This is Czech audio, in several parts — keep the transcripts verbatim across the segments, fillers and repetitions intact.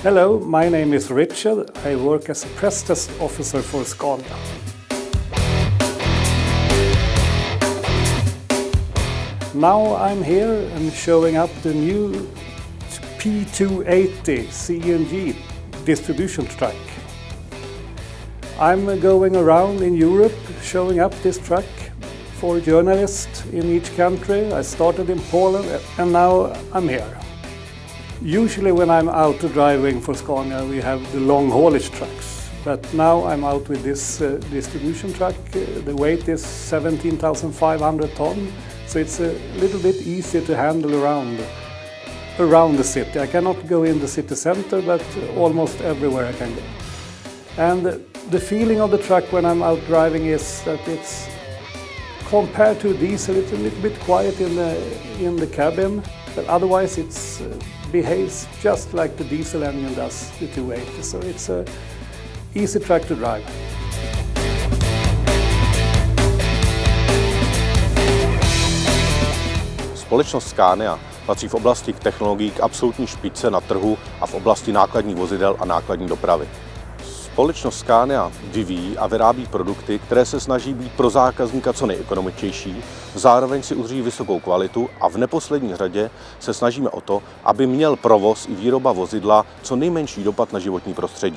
Hello, my name is Richard. I work as a press test officer for Scania. Now I'm here and showing up the new P two eighty C N G distribution truck. I'm going around in Europe showing up this truck for journalists in each country. I started in Poland and now I'm here. Usually when I'm out driving for Scania we have the long haulage trucks, but now I'm out with this uh, distribution truck. Uh, the weight is seventeen thousand five hundred tons, so it's a little bit easier to handle around, around the city. I cannot go in the city center, but almost everywhere I can go. And uh, the feeling of the truck when I'm out driving is that it's, compared to diesel, it's a little bit quiet in the, in the cabin, but otherwise it uh, behaves just like the diesel engine does, the two eighty, so it's an easy truck to drive. Společnost Scania patří v oblasti technologií k absolutní špičce na trhu a v oblasti nákladních vozidel a nákladní dopravy. Společnost Scania vyvíjí a vyrábí produkty, které se snaží být pro zákazníka co nejekonomičtější, zároveň si udrží vysokou kvalitu a v neposlední řadě se snažíme o to, aby měl provoz i výroba vozidla co nejmenší dopad na životní prostředí.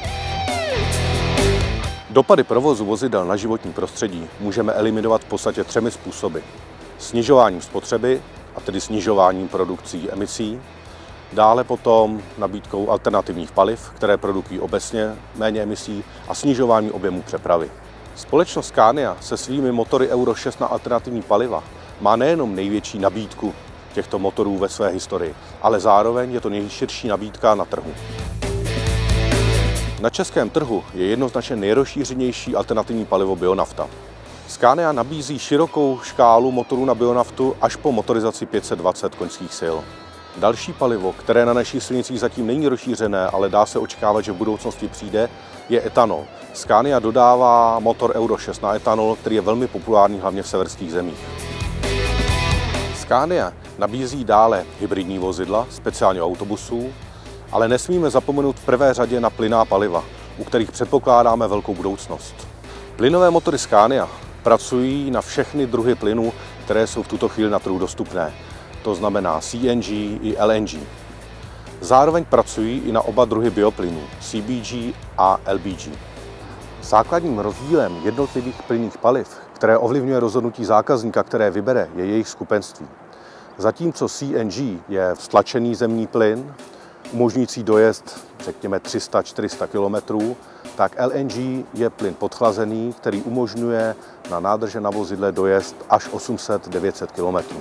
Dopady provozu vozidel na životní prostředí můžeme eliminovat v podstatě třemi způsoby. Snižováním spotřeby, a tedy snižováním produkcí emisí, dále potom nabídkou alternativních paliv, které produkují obecně méně emisí, a snižování objemu přepravy. Společnost Scania se svými motory Euro šest na alternativní paliva má nejenom největší nabídku těchto motorů ve své historii, ale zároveň je to nejširší nabídka na trhu. Na českém trhu je jednoznačně nejrozšířenější alternativní palivo bionafta. Scania nabízí širokou škálu motorů na bionaftu až po motorizaci pět set dvacet koňských sil. Další palivo, které na našich silnicích zatím není rozšířené, ale dá se očekávat, že v budoucnosti přijde, je etanol. Scania dodává motor Euro šest na etanol, který je velmi populární hlavně v severských zemích. Scania nabízí dále hybridní vozidla, speciálně autobusů, ale nesmíme zapomenout v prvé řadě na plynná paliva, u kterých předpokládáme velkou budoucnost. Plynové motory Scania pracují na všechny druhy plynů, které jsou v tuto chvíli na trhu dostupné. To znamená C N G i L N G. Zároveň pracují i na oba druhy bioplynů, C B G a L B G. Základním rozdílem jednotlivých plynných paliv, které ovlivňuje rozhodnutí zákazníka, které vybere, je jejich skupenství. Zatímco C N G je stlačený zemní plyn, umožňující dojezd řekněme tři sta až čtyři sta kilometrů, tak L N G je plyn podchlazený, který umožňuje na nádrže na vozidle dojezd až osm set až devět set kilometrů.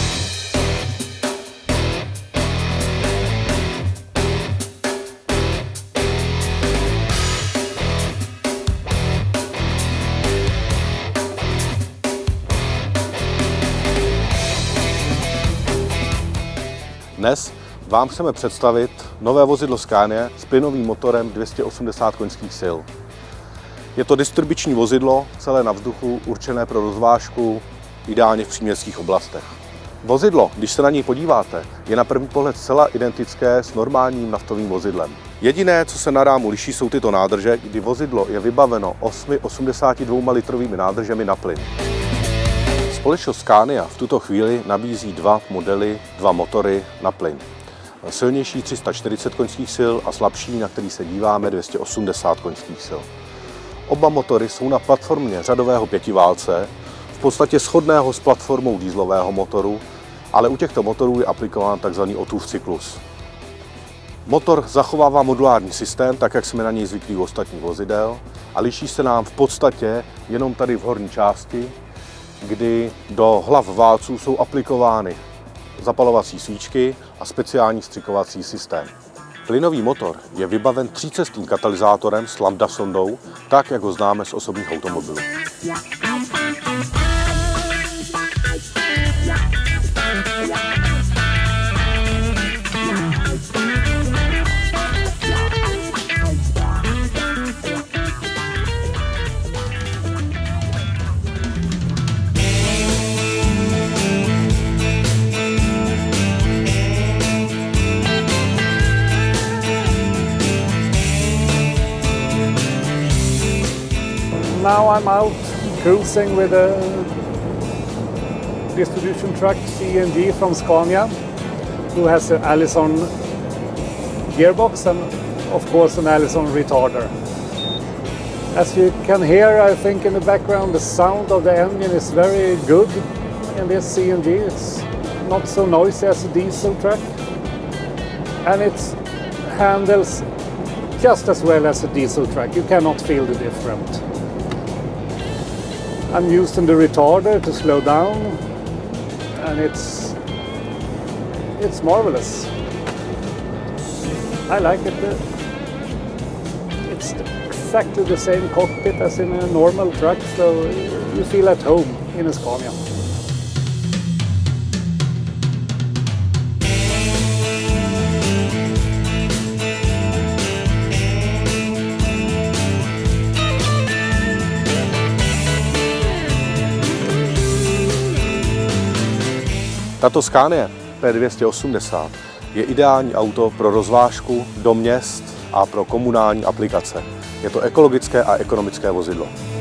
Dnes vám chceme představit nové vozidlo Scania s plynovým motorem dvě stě osmdesát koňských sil. Je to distribuční vozidlo, celé na vzduchu, určené pro rozvážku, ideálně v příměstských oblastech. Vozidlo, když se na něj podíváte, je na první pohled zcela identické s normálním naftovým vozidlem. Jediné, co se na rámu liší, jsou tyto nádrže, kdy vozidlo je vybaveno osmi osmdesátidvoulitrovými nádržemi na plyn. Společnost Scania v tuto chvíli nabízí dva modely, dva motory na plyn. Silnější tři sta čtyřicet koňských sil a slabší, na který se díváme, dvě stě osmdesát koňských sil. Oba motory jsou na platformě řadového pětiválce, v podstatě shodného s platformou dieselového motoru, ale u těchto motorů je aplikován tzv. Ottův cyklus. Motor zachovává modulární systém, tak jak jsme na něj zvyklí u ostatních vozidel, a liší se nám v podstatě jenom tady v horní části, kdy do hlav válců jsou aplikovány zapalovací svíčky a speciální vstřikovací systém. Plynový motor je vybaven třícestným katalyzátorem s lambda sondou, tak jak ho známe z osobních automobilů. now I'm out cruising with a distribution truck C N G from Scania, who has an Allison gearbox and of course an Allison retarder. As you can hear, I think in the background the sound of the engine is very good in this C N G. It's not so noisy as a diesel truck, and it handles just as well as a diesel truck. You cannot feel the difference. I'm using the retarder to slow down, and it's it's marvelous. I like it. It's exactly the same cockpit as in a normal truck, so you feel at home in a Scania. Tato Scania P dvě stě osmdesát je ideální auto pro rozvážku do měst a pro komunální aplikace. Je to ekologické a ekonomické vozidlo.